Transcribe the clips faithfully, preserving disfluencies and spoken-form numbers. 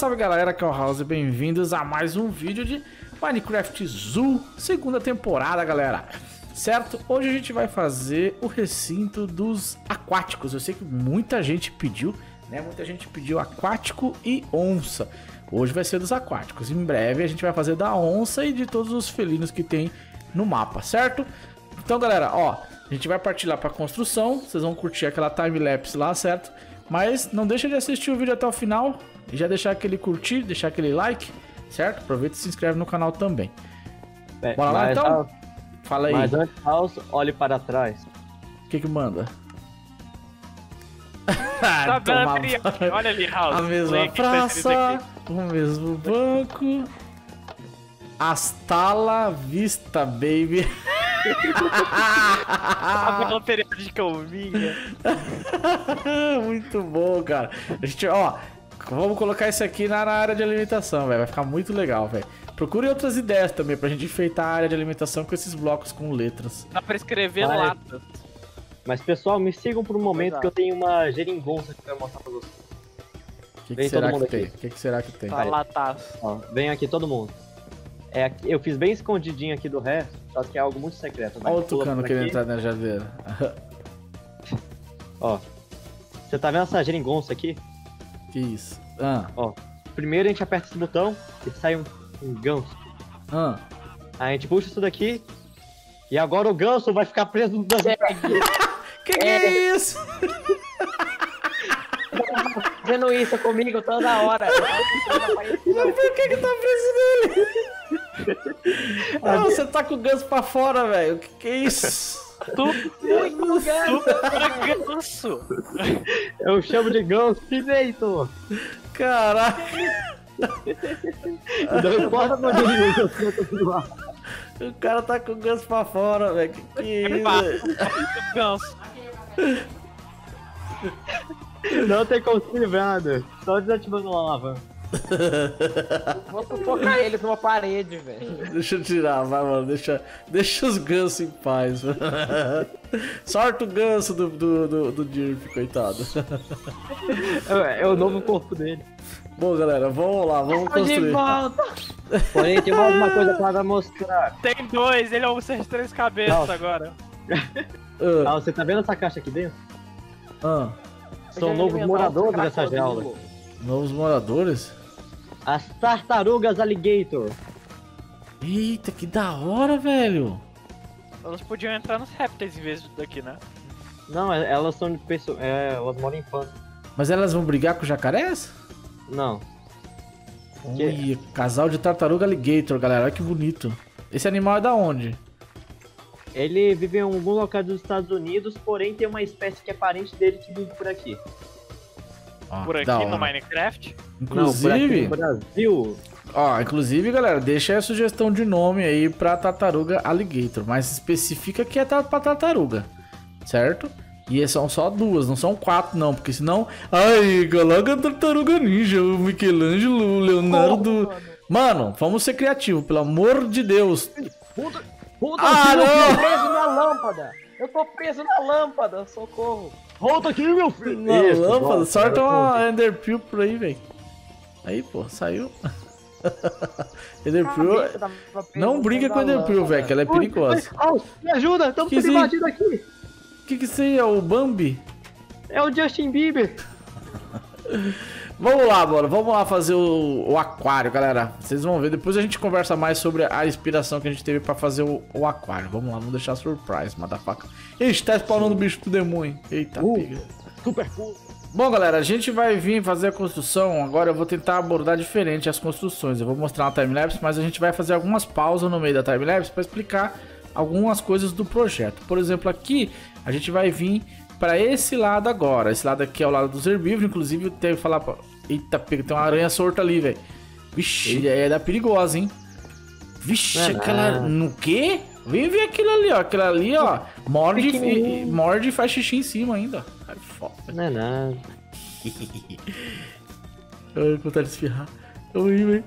salve galera, aqui é o House, bem-vindos a mais um vídeo de Minecraft Zoo, segunda temporada, galera. Certo? Hoje a gente vai fazer o recinto dos aquáticos. Eu sei que muita gente pediu, né? Muita gente pediu aquático e onça. Hoje vai ser dos aquáticos. Em breve a gente vai fazer da onça e de todos os felinos que tem no mapa, certo? Então, galera, ó, a gente vai partir lá pra construção. Vocês vão curtir aquela time-lapse lá, certo? Mas não deixa de assistir o vídeo até o final e já deixar aquele curtir, deixar aquele like, certo? Aproveita e se inscreve no canal também. É, Bora lá então? House, Fala aí. Mas antes, House, olhe para trás. O que que manda? Tá Toma ali, olha ali, House. a mesma praça, o mesmo banco. Hasta la vista, baby. A bela periódica ovinha. Muito bom, cara. A gente, ó, vamos colocar isso aqui na área de alimentação, velho. Vai ficar muito legal, velho. Procure outras ideias também pra gente enfeitar a área de alimentação com esses blocos com letras. Dá pra escrever Vai. lata. Mas pessoal, me sigam por um momento Exato. que eu tenho uma geringonça que eu quero mostrar pra vocês. O que, que Vem será todo que mundo tem? O aqui. que, que será que tem? Tá lataço. Ó, vem aqui todo mundo. É, aqui- eu fiz bem escondidinho aqui do resto, só que é algo muito secreto. Vai, Olha o pula tucano por querendo aqui. entrar na jadeira. Ó, você tá vendo essa geringonça aqui? Que isso? Ah, Ó, primeiro a gente aperta esse botão e sai um, um ganso. ah. Aí a gente puxa isso daqui e agora o ganso vai ficar preso no bag. Que que é isso? Fazendo isso comigo toda hora. Mas por que que tá preso nele? Ah, você tá com o ganso pra fora, velho. O que que é isso? Muito ganso. Eu chamo de ganso direito. Caraca. Não importa pra onde ele eu tô lá. O cara tá com o ganso pra fora, velho. Que que é isso? velho? Ganso. Não tem como se livrar, né? Só desativando uma alavanca. Vou sufocar eles numa parede, velho. Deixa eu tirar, vai, mano. Deixa, deixa os gansos em paz. Mano. Sorte o ganso do, do, do, do Dirp, coitado. É, é o novo corpo dele. Bom, galera, vamos lá, vamos Tô de construir. volta. Porém, tem mais uma coisa pra mostrar. Tem dois, ele é um ser de três cabeças Não. agora. Ah, Ah, você tá vendo essa caixa aqui dentro? ah, São novos moradores dessa jaula. novos moradores? As tartarugas alligator. Eita, que da hora, velho. Elas podiam entrar nos répteis em vez daqui, né? Não, é- elas são de pessoas. É, elas moram em pano. Mas elas vão brigar com jacarés? Não. Ui, casal de tartaruga alligator, galera. Olha que bonito. Esse animal é da onde? Ele vive em algum local dos Estados Unidos, porém tem uma espécie que é parente dele que vive por aqui. Ó, Por que aqui da no hora. Minecraft. Não, por aqui Inclusive, no Brasil. ó, inclusive, galera, deixa aí a sugestão de nome aí pra tartaruga alligator, mas especifica que é tar- pra tartaruga, certo? E são só duas, não são quatro não, porque senão... Ai, coloca a tartaruga ninja, o Michelangelo, o Leonardo... Mano, vamos ser criativos, pelo amor de Deus. Puta, puta, Ah, eu não! tô preso na lâmpada. Eu tô preso na lâmpada, socorro. Volta aqui, meu filho! Não, Isso, lâmpada, volta, sorte agora uma Enderpearl por aí, velho. Aí, pô, saiu. Enderpearl... Cabeça tava presa Não brinca dentro com a da Enderpearl, lâmpada. velho, que ela é perigosa. Oh, me ajuda, estamos Que sendo sim? invadidos aqui. O que que isso aí é? O Bambi? É o Justin Bieber. Vamos lá, mano. Vamos lá fazer o, o aquário, galera. Vocês vão ver. Depois a gente conversa mais sobre a inspiração que a gente teve pra fazer o, o aquário. Vamos lá, vamos deixar surprise, motherfucker. Ixi, tá spawnando o bicho do demônio. Eita, Uh. piga. Super cool. Bom, galera, a gente vai vir fazer a construção. Agora eu vou tentar abordar diferente as construções. Eu vou mostrar uma timelapse, mas a gente vai fazer algumas pausas no meio da timelapse pra explicar algumas coisas do projeto. Por exemplo, aqui a gente vai vir pra esse lado agora. Esse lado aqui é o lado dos herbívoros. Inclusive, eu tenho que falar pra... Eita, pega, tem uma aranha solta ali, velho. Vixe, é da perigosa, hein? Vixe, Não é aquela... nada. No quê? Vem ver aquilo ali, ó. Aquilo ali, ó. Morde e, Pequenininho. morde e faz xixi em cima ainda. Ai, foda. Não é nada. Ai, vontade de esfirrar. Ui, velho.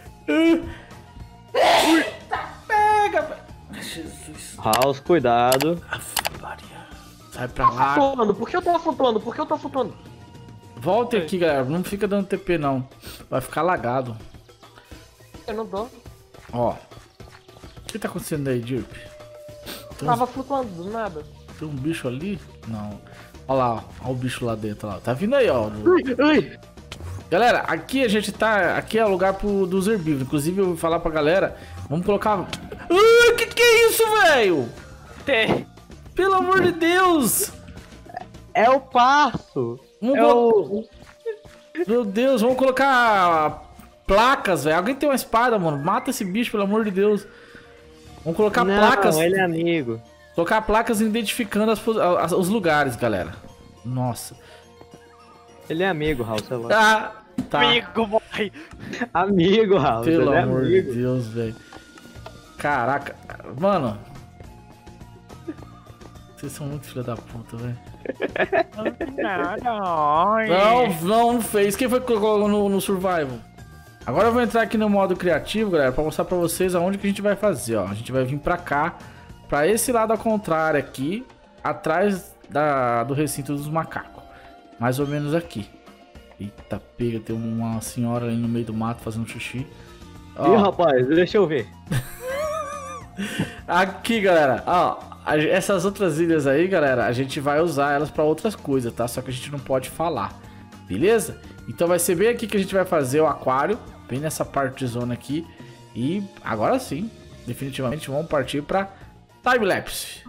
Ui. Pega, velho. Jesus. House, cuidado. Aff, Maria. Sai pra lá. Flutuando, por que eu tô flutuando? Por que eu tô flutuando? Volte aqui, galera. Não fica dando T P, não. Vai ficar lagado. Eu não dou. Ó. O que tá acontecendo aí, Dirp? Tem, Tava uns... flutuando do nada. Tem um bicho ali? Não. Ó lá, ó. Ó o bicho lá dentro, ó. Tá vindo aí, ó. Ui, ui. Galera, aqui a gente tá... Aqui é o lugar pro, dos herbívoros. Inclusive, eu vou falar pra galera... Vamos colocar... Uh, que que é isso, velho? Tem. Pelo amor de Deus! É o passo. Vamos É colo- o... Meu Deus, vamos colocar... Placas, velho. Alguém tem uma espada, mano? Mata esse bicho, pelo amor de Deus. Vamos colocar Não, placas. ele é amigo. Colocar placas identificando as pos- as- os lugares, galera. Nossa. Ele é amigo, Raul, sei lá. Ah, tá. Amigo, morre. Amigo, Raul. Pelo ele é amor amigo. de Deus, velho. Caraca. Mano. Vocês são muito filha da puta, velho. Não, Não, não, não fez. Quem foi que colocou no, no survival? Agora eu vou entrar aqui no modo criativo, galera, pra mostrar pra vocês aonde que a gente vai fazer, ó. A gente vai vir pra cá, pra esse lado ao contrário aqui, atrás da, do recinto dos macacos. Mais ou menos aqui. Eita, pega, tem uma senhora ali no meio do mato fazendo xixi. Ó, Ih, rapaz, deixa eu ver. aqui, galera, ó, a- essas outras ilhas aí, galera, a gente vai usar elas pra outras coisas, tá? Só que a gente não pode falar, beleza? Então vai ser bem aqui que a gente vai fazer o aquário, bem nessa parte de zona aqui. E agora sim, definitivamente vamos partir pra timelapse.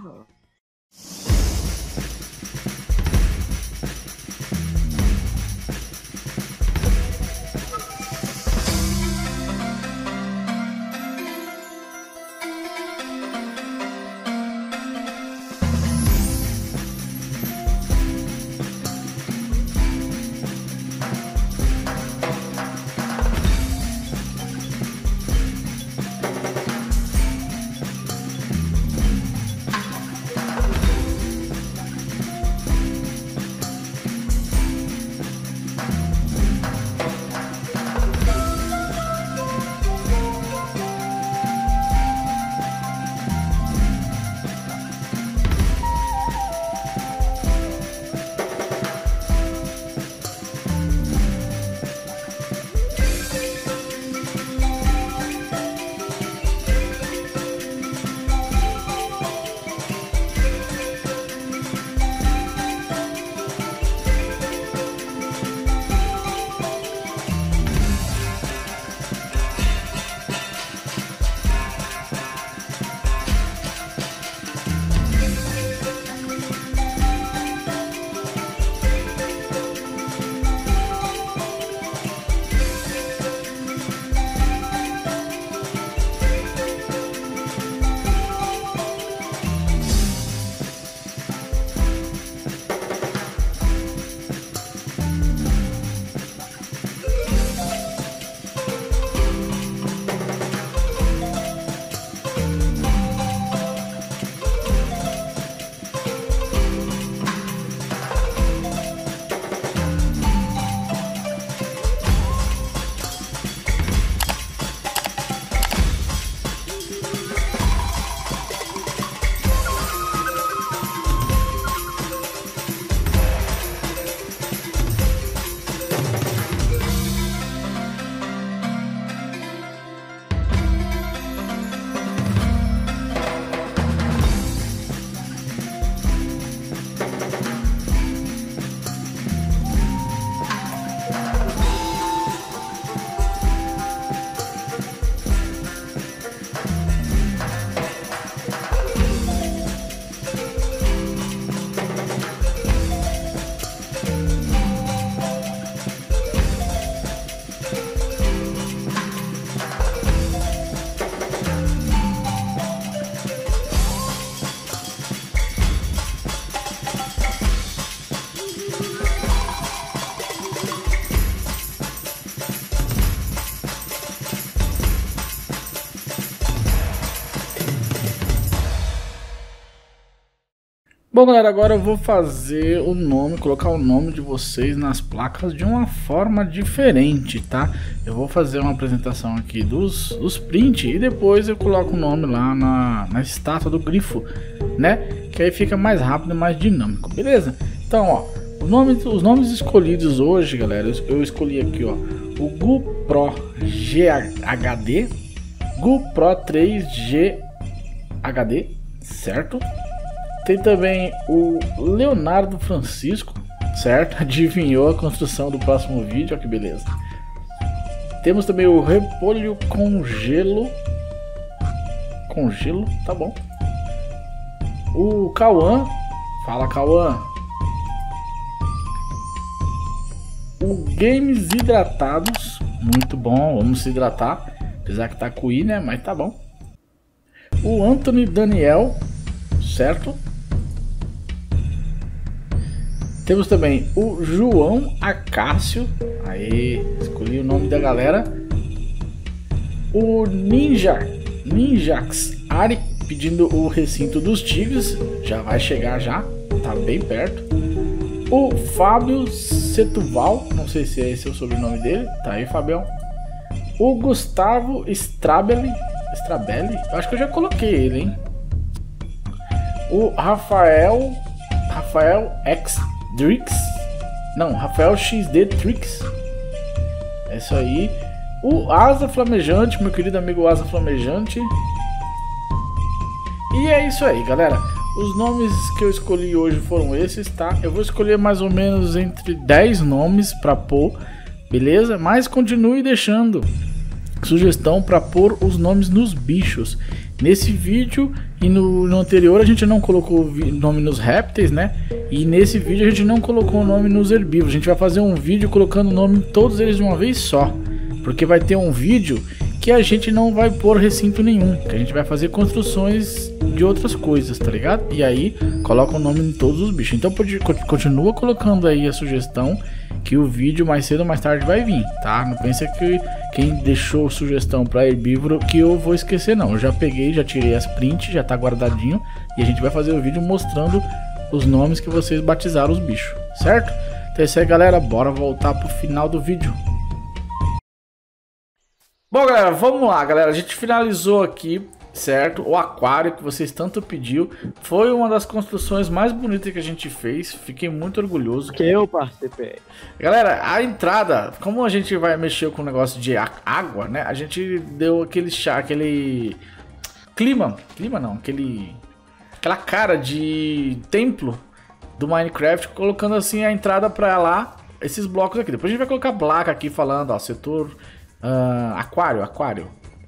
Bom, galera, agora eu vou fazer o nome, colocar o nome de vocês nas placas de uma forma diferente, tá? Eu vou fazer uma apresentação aqui dos, dos print e depois eu coloco o nome lá na, na estátua do grifo, né? Que aí fica mais rápido e mais dinâmico, beleza? Então, ó, Os nomes, os nomes escolhidos hoje, galera, eu, eu escolhi aqui, ó, o GoPro G H D, GoPro três G H D, certo? Tem também o Leonardo Francisco, certo? Adivinhou a construção do próximo vídeo, ó que beleza. Temos também o Repolho com Gelo, com gelo, tá bom. O Cauã, fala Cauã. O Games Hidratados, muito bom, vamos se hidratar. Apesar que tá com I, né? Mas tá bom. O Anthony Daniel, certo? Temos também o João Acácio. Aí, escolhi o nome da galera. O Ninja, Ninjax Ari, pedindo o recinto dos tigres. Já vai chegar já, tá bem perto. O Fábio Setuval, não sei se é esse o sobrenome dele. Tá aí, Fabião. O Gustavo Strabelli, Strabelli, eu acho que eu já coloquei ele, hein? O Rafael, Rafael X Drix, não, Rafael X D Trix, é isso aí. O Asa Flamejante, meu querido amigo Asa Flamejante. E é isso aí, galera. Os nomes que eu escolhi hoje foram esses, tá? Eu vou escolher mais ou menos entre dez nomes pra pôr, beleza? Mas continue deixando sugestão para pôr os nomes nos bichos. Nesse vídeo e no, no anterior a gente não colocou o nome nos répteis, né? E nesse vídeo a gente não colocou o nome nos herbívoros. A gente vai fazer um vídeo colocando o nome em todos eles de uma vez só. Porque vai ter um vídeo que a gente não vai pôr recinto nenhum, que a gente vai fazer construções de outras coisas, tá ligado? E aí coloca o nome em todos os bichos. Então continua colocando aí a sugestão, que o vídeo mais cedo ou mais tarde vai vir, tá? Não pensa que quem deixou sugestão para herbívoro que eu vou esquecer, não. Eu já peguei, já tirei as prints, já tá guardadinho, e a gente vai fazer o vídeo mostrando os nomes que vocês batizaram os bichos, certo? Então é isso aí, galera, bora voltar pro final do vídeo. Bom, galera, vamos lá, galera. A gente finalizou aqui, certo? O aquário que vocês tanto pediu. Foi uma das construções mais bonitas que a gente fez. Fiquei muito orgulhoso. Que eu participei. Galera, a entrada, como a gente vai mexer com o negócio de água, né? A gente deu aquele chá, aquele clima, clima não, aquele aquela cara de templo do Minecraft, colocando assim a entrada para lá, esses blocos aqui. Depois a gente vai colocar placa aqui falando, ó, setor Uh, aquário, aquário.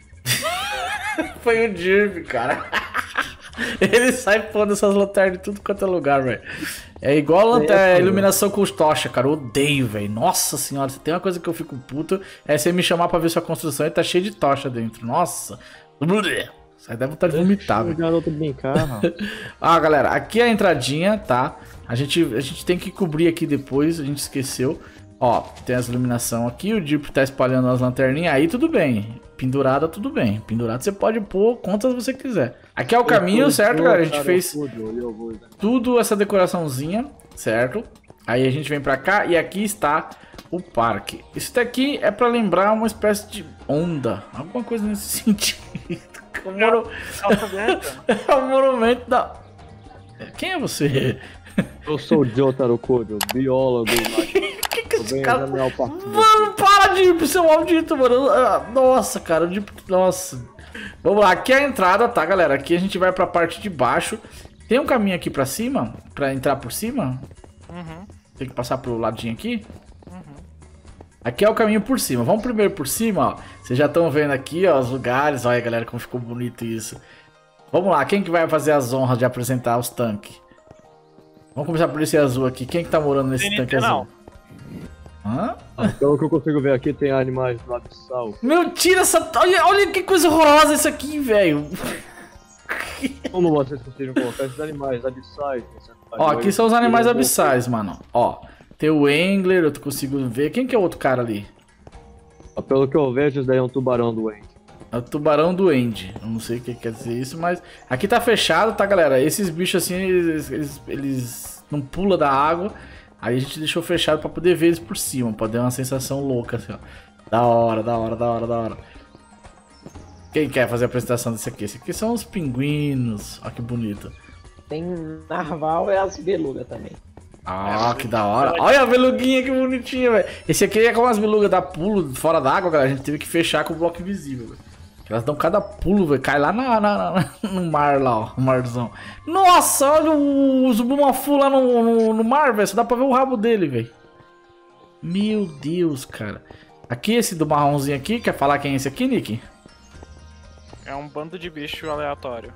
Foi o Dirby, cara. Ele sai pondo essas lanternas em tudo quanto é lugar, velho. É igual a lanterna, iluminação com tocha, cara. Eu odeio, velho. Nossa senhora, se tem uma coisa que eu fico puto, é você me chamar pra ver sua construção e tá cheio de tocha dentro. Nossa. Sai dá vontade de vomitar, velho. Garoto brincar. Ah, galera, aqui é a entradinha, tá? A gente, a gente tem que cobrir aqui depois, a gente esqueceu. Ó, tem as iluminação aqui, o Dirp tá espalhando as lanterninhas, aí tudo bem. Pendurada, tudo bem. Pendurada você pode pôr quantas você quiser. Aqui é o caminho, certo, galera? A gente fez tudo essa decoraçãozinha, certo? Aí a gente vem pra cá e aqui está o parque. Isso daqui é pra lembrar uma espécie de onda, alguma coisa nesse sentido. É o monu... é o monumento da... Quem é você? Eu sou o Jotaro Kojo, biólogo. Que que esse cara... Mano, para de ser maldito, mano. Nossa, cara, de... nossa. Vamos lá, aqui é a entrada, tá, galera? Aqui a gente vai pra parte de baixo. Tem um caminho aqui pra cima, pra entrar por cima. Uhum. Tem que passar pro ladinho aqui. Uhum. Aqui é o caminho por cima. Vamos primeiro por cima, ó. Vocês já estão vendo aqui, ó, os lugares. Olha, galera, como ficou bonito isso. Vamos lá, quem que vai fazer as honras de apresentar os tanques? Vamos começar por esse azul aqui. Quem que tá morando nesse Tem tanque não. azul? Hã? Pelo que eu consigo ver aqui, tem animais do abissal. Meu, tira essa... Olha, olha que coisa horrorosa isso aqui, velho. Como vocês conseguiram colocar esses animais abissais? Ó, aqui são os animais abissais, mano. Ó, tem o Angler, eu consigo ver. Quem que é o outro cara ali? Pelo que eu vejo, isso daí é um tubarão doente. É o tubarão duende. Eu não sei o que quer dizer isso, mas... Aqui tá fechado, tá, galera? Esses bichos assim, eles, eles, eles não pulam da água. Aí a gente deixou fechado pra poder ver eles por cima. Pra dar uma sensação louca, assim, ó. Da hora, da hora, da hora, da hora. Quem quer fazer a apresentação desse aqui? Esse aqui são os pinguinos. Olha que bonito. Tem narval e as belugas também. Ah, que da hora. Olha a beluguinha, que bonitinha, velho. Esse aqui é como as belugas dá pulo fora d'água, galera. A gente teve que fechar com o bloco invisível, velho. Elas dão cada pulo, velho. Cai lá na, na, na, no mar, lá, ó. No marzão. Nossa, olha o Zubumafu lá no, no, no mar, velho. Só dá pra ver o rabo dele, velho. Meu Deus, cara. Aqui, esse do marronzinho aqui. Quer falar quem é esse aqui, Nick? É um bando de bicho aleatório.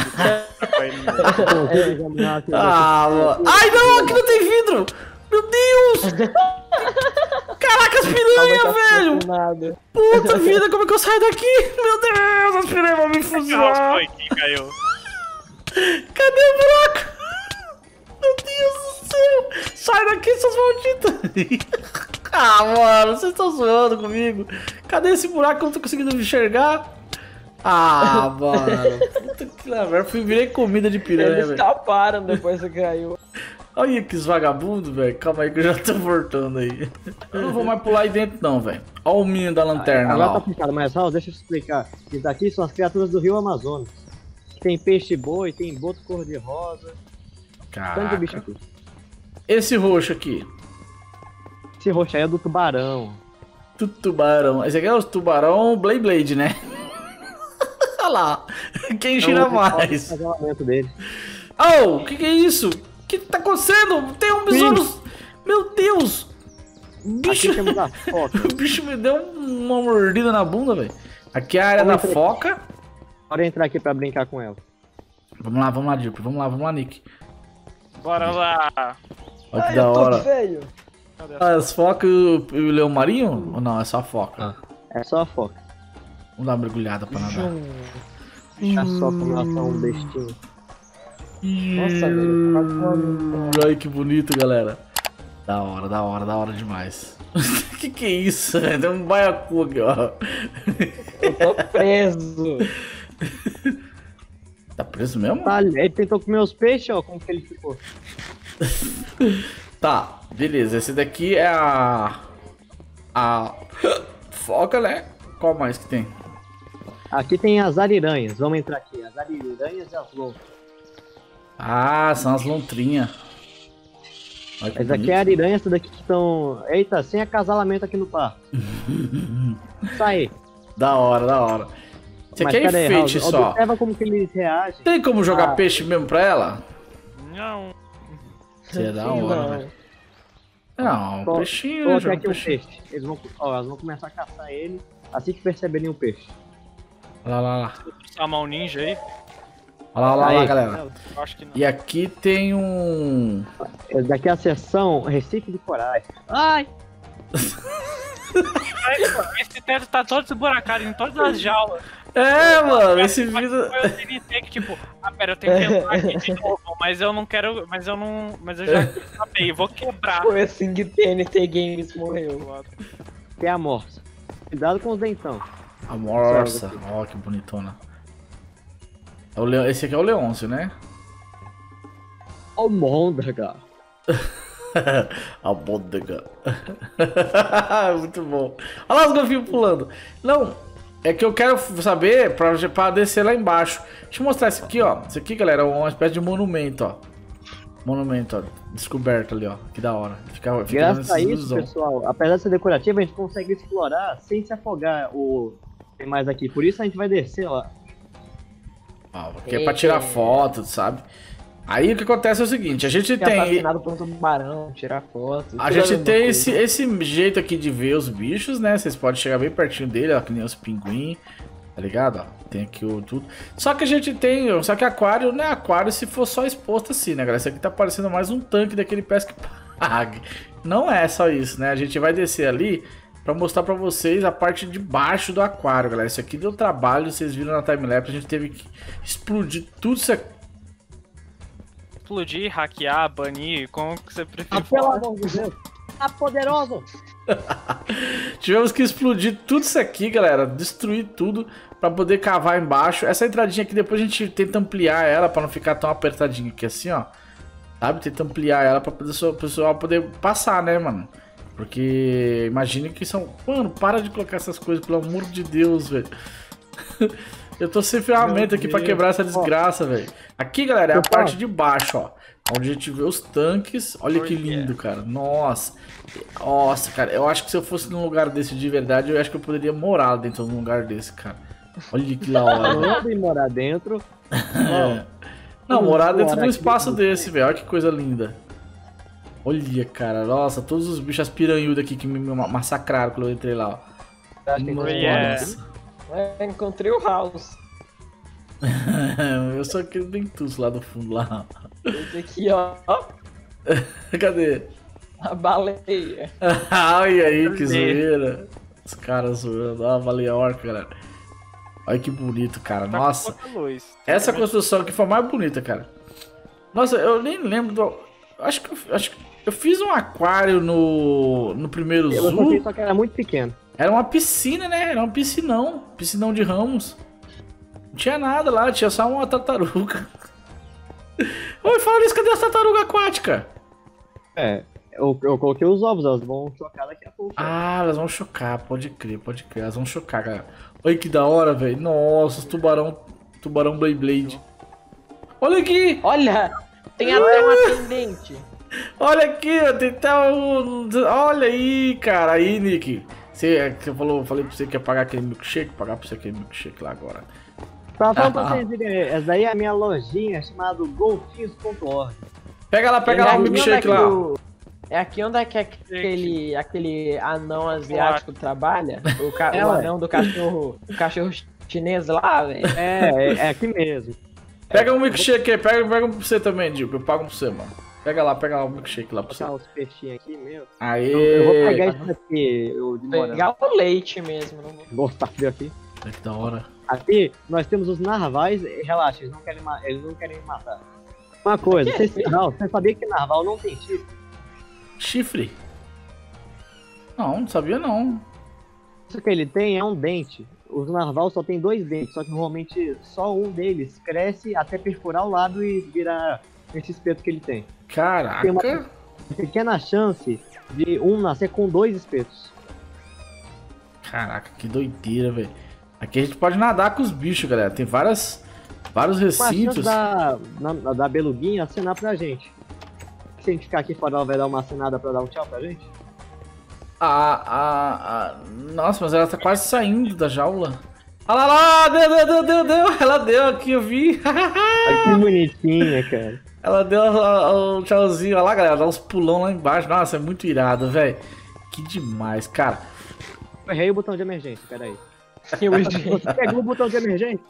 Ah, mano. Ai, não, aqui não tem vidro. Meu Deus. Caraca, as piranhas, velho. Puta vida, como é que eu saio daqui? Meu Deus, as piranhas vão me fuzilar. Foi quem caiu. Cadê o buraco? Meu Deus do céu. Sai daqui, seus malditos. Ah, mano, vocês estão zoando comigo. Cadê esse buraco que eu não tô conseguindo enxergar? Ah, mano. Puta que lá, velho. Fui virei comida de piranha, velho. Eles escaparam depois que caiu. Olha que vagabundo, velho. Calma aí que eu já tô voltando aí. Eu não vou mais pular aí dentro não, velho. Olha o menino da lanterna Agora lá, tá ó. fechado, mas Raul, deixa eu te explicar. Isso daqui são as criaturas do rio Amazonas. Tem peixe boi, tem boto cor-de-rosa. Tanto de bicho Caraca. aqui. Esse roxo aqui. Esse roxo aí é do tubarão. Tu tubarão. Esse aqui é o tubarão Blade Blade, né? Olha lá. Quem gira mais? É o casamento dele. Oh, o que, que é isso? O que tá acontecendo? Tem um besouro. Meu Deus. Bicho. Aqui temos a foca. O bicho me deu uma mordida na bunda, velho. Aqui é a área da Vamos foca. Bora entrar aqui pra brincar com ela. Vamos lá, vamos lá, Dilp. Vamos lá, vamos lá, Nick. Bora lá. Olha que Ai, da eu tô hora. feio. Cadê a- Ah, as focas e o, e o leão marinho? Ou não, é só a foca? É só a foca. Vamos dar uma mergulhada pra nadar. Deixa só como elas são um bestinho. Nossa, velho. quase uma- Ai, que bonito, galera. Da hora, da hora, da hora demais. Que que é isso, velho? Tem um baiacu aqui, ó. Eu tô preso. Tá preso mesmo? Tá, ele tentou comer os peixes, ó, como que ele ficou. Tá, beleza. Esse daqui é a... A... Foca, né? Qual mais que tem? Aqui tem as ariranhas, vamos entrar aqui. As ariranhas e as lontras. Ah, são as lontrinhas. Olha que Essa aqui bonito. é a ariranha, essa daqui que estão... Eita, sem acasalamento aqui no parque. Isso aí. Da hora, da hora. Isso aqui é pera aí, enfeite Raul, só. observa como que eles reagem. Tem como jogar Ah. peixe mesmo pra ela? Não. Isso é da Sim, hora, não. velho. Não, um Col- peixinho, né? Coloquei Joga um aqui um peixinho. peixe. Eles vão, ó, elas vão começar a caçar ele assim que perceberem o peixe. Olha lá, lá, lá. Chamar um ninja aí? Olha lá, olha lá, Aí. galera. Eu acho que não. E aqui tem um... Esse daqui é a seção Recife de Corais. Ai! Ai, pô, esse teto tá todo esburacado em todas as jaulas. É, mano, esse Só que vídeo... foi o T N T que, tipo, ah, pera, eu tenho que entrar aqui de novo, mas eu não quero, mas eu não, mas eu já acabei, vou quebrar. Foi assim que T N T Games morreu. Tem a morsa. Cuidado com os dentão. A morsa. Ó, que bonitona. É o leão... Esse aqui é o Leôncio, né? Almôndega. A bodega. Muito bom. Olha lá os golfinhos pulando. Não, é que eu quero saber pra, pra descer lá embaixo. Deixa eu mostrar esse aqui, ó. Esse aqui, galera, é uma espécie de monumento, ó. Monumento, ó. Descoberto ali, ó. Que da hora. Fica, fica Graças a nessa isso, ilusão. pessoal, apesar de ser decorativa, a gente consegue explorar sem se afogar o... Tem mais aqui. Por isso a gente vai descer lá. Ó, porque é pra tirar foto, sabe? Aí o que acontece é o seguinte, a gente Ficar tem... fascinado por um tubarão, tirar foto. A tudo gente mesma tem coisa. esse, esse jeito aqui de ver os bichos, né? Vocês podem chegar bem pertinho dele, ó, que nem os pinguim, tá ligado? Ó, tem aqui o tudo. Só que a gente tem, só que aquário não é aquário se for só exposto assim, né, galera? Isso aqui tá parecendo mais um tanque daquele pesca pague. Não é só isso, né? A gente vai descer ali pra mostrar pra vocês a parte de baixo do aquário, galera. Isso aqui deu trabalho, vocês viram na timelapse, a gente teve que explodir tudo isso aqui. Explodir, hackear, banir, como que você preferir Ah, pelo falar? amor de Deus. Tá poderoso. Tivemos que explodir tudo isso aqui, galera. Destruir tudo pra poder cavar embaixo. Essa entradinha aqui, depois a gente tenta ampliar ela pra não ficar tão apertadinho aqui assim, ó. Sabe? Tenta ampliar ela pra poder, o pessoal poder passar, né, mano? Porque imagine que são... Mano, para de colocar essas coisas, pelo amor de Deus, velho. Eu tô sem ferramenta aqui pra quebrar essa desgraça, velho. Aqui, galera, é a parte de baixo, ó. Onde a gente vê os tanques. Olha que lindo, cara. Nossa. Nossa, cara. Eu acho que se eu fosse num lugar desse de verdade, eu acho que eu poderia morar dentro de um lugar desse, cara. Olha que da hora. Falando em morar dentro. É. Não, morar dentro de um espaço desse, velho. Olha que coisa linda. Olha, cara. Nossa, todos os bichos, as piranhudas aqui que me massacraram quando eu entrei lá, ó. Acho que Nossa. Yeah. É, encontrei o House. Eu sou aquele dentuço lá do fundo lá. Esse aqui, ó. Cadê? A baleia. Olha aí, que zoeira. Os caras zoando. Ó, a baleia orca, galera. Olha que bonito, cara. Tá com Nossa. pouca luz. Essa construção aqui foi a mais bonita, cara. Nossa, eu nem lembro do... Acho que eu, acho que eu fiz um aquário no, no primeiro Eu zoo. só, só que era muito pequeno. Era uma piscina, né? Era um piscinão. Piscinão de ramos. Não tinha nada lá, tinha só uma tartaruga. Oi, fala isso, cadê a tartaruga aquática? É, eu, eu coloquei os ovos, elas vão chocar daqui a pouco. Ah, elas vão chocar, pode crer, pode crer. Elas vão chocar, cara. Olha que da hora, velho. Nossa, os tubarão. Tubarão Beyblade. Olha aqui! Olha! Tem até um atendente. Olha aqui, ó, tem até um... Olha aí, cara. Aí, Nick. Você, você falou, falei pra você que ia pagar aquele milkshake, pagar pra você aquele milkshake lá agora. Pra falar Ah, pra ah. vocês verem, essa daí é a minha lojinha chamada golfinhos ponto org. Pega lá, pega É lá o aqui onde milkshake é que lá. o- É aqui onde é que aquele, aquele anão asiático trabalha? O, ca... É, o ué. anão do cachorro, o cachorro chinês lá, velho. É, é, é aqui mesmo. Pega um milkshake aí, pega, pega um pra você também, Dico. Eu pago um pra você, mano. Pega lá, pega lá o milkshake lá pra Vou você. botar os peixinhos aqui mesmo. Aê! Eu vou pegar isso aqui, eu de morango. Pegar o leite mesmo. Não vou... Vou botar aqui. Olha que da hora. Aqui nós temos os narvais, relaxa, eles não querem, ma- eles não querem me matar. Uma coisa, vocês, não, você sabia que narval não tem chifre? Chifre? Não, não sabia não. Isso que ele tem é um dente. Os narval só tem dois dentes, só que normalmente só um deles cresce até perfurar o lado e virar esse espeto que ele tem. Caraca. Tem uma pequena chance de um nascer com dois espetos. Caraca, que doideira, velho. Aqui a gente pode nadar com os bichos, galera. Tem várias, vários Uma chance recintos. da, na- da beluguinha acenar pra gente. Se a gente ficar aqui fora, ela vai dar uma acenada pra dar um tchau pra gente? Ah, ah, ah, nossa, mas ela tá quase saindo da jaula. Olha lá, lá, deu, deu, deu, deu, deu. Ela deu aqui, eu vi. Olha que bonitinha, cara. Ela deu o tchauzinho. Olha lá, galera, dá uns pulão lá embaixo. Nossa, é muito irado, velho. Que demais, cara. Eu errei o botão de emergência, peraí. Eu, Você pegou o botão de emergência?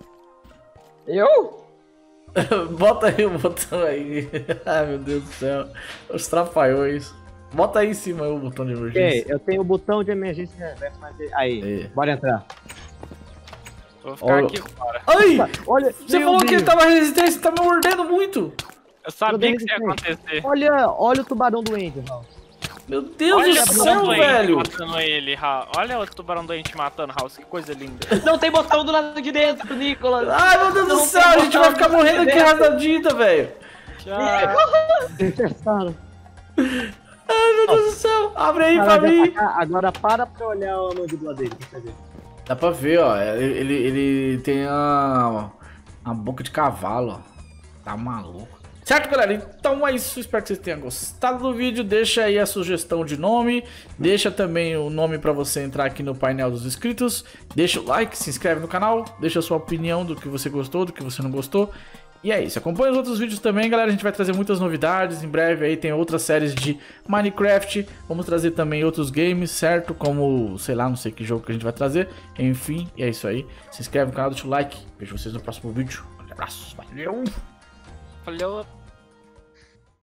eu? Bota aí o botão aí. Ai, meu Deus do céu. Os trapalhões. Bota aí em cima aí o botão de Ok, emergência. eu tenho o botão de emergência reverso, mas... Aí, Aí. bora entrar. Vou ficar Olha- aqui fora. Ai! Olha, Você meu falou que Deus. ele tava resistente, você tá me mordendo muito. Eu sabia que isso ia resistente. acontecer. Olha, olha o tubarão doente, Raul. Meu Deus Olha do o céu, tubarão doente velho. matando ele, Ra. Olha o tubarão doente matando, House. Que coisa linda. Não tem botão do lado de dentro, Nicolas. Ai, meu Deus do Não céu, tem a gente vai botão ficar de morrendo aqui o dentro. resto da vida, velho. Testaram. Ai, meu Deus do céu. Abre aí pra Para de mim. atacar. Agora para pra olhar a mandíbula dele, pra você ver. Dá pra ver, ó. Ele, ele, ele tem a, a boca de cavalo, ó. Tá maluco. Certo, galera? Então é isso. Espero que vocês tenham gostado do vídeo. Deixa aí a sugestão de nome. Deixa também o nome pra você entrar aqui no painel dos inscritos. Deixa o like, se inscreve no canal. Deixa a sua opinião do que você gostou, do que você não gostou. E é isso. Acompanha os outros vídeos também, galera. A gente vai trazer muitas novidades. Em breve aí tem outras séries de Minecraft. Vamos trazer também outros games, certo? Como, sei lá, não sei que jogo que a gente vai trazer. Enfim, e é isso aí. Se inscreve no canal, deixa o like. Vejo vocês no próximo vídeo. Um abraço. Valeu! Falhou.